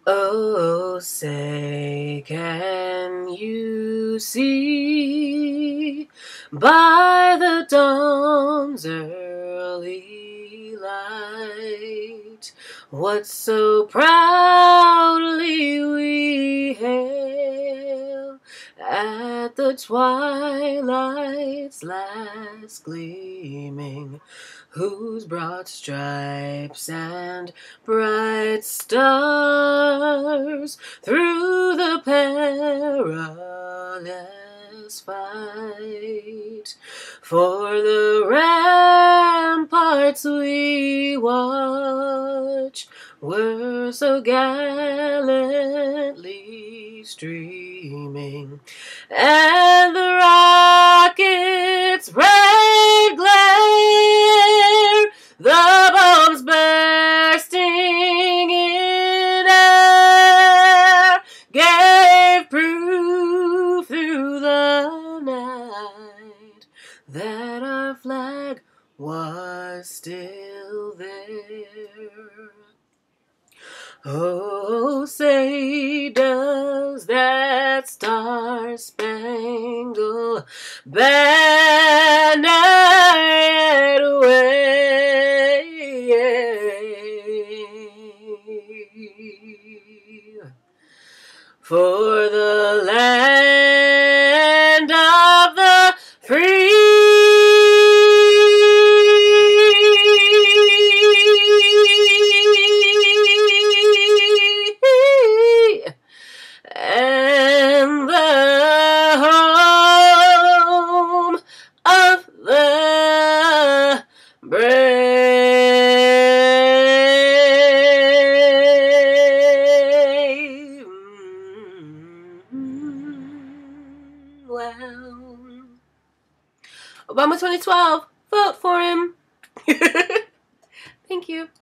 Oh, say, can you see by the dawn's early light what so proudly we hail at the twilight's last gleaming, whose broad stripes and bright stars through the perilous fight for the ramparts we watch were so gallantly streaming, and the rocket's bright glare, the bombs bursting in air, gave proof through the night that our flag was still there. Oh, say, does that star-spangled banner yet wave for the land of the free? And the home of the brave. Well, Obama 2012, vote for him. Thank you.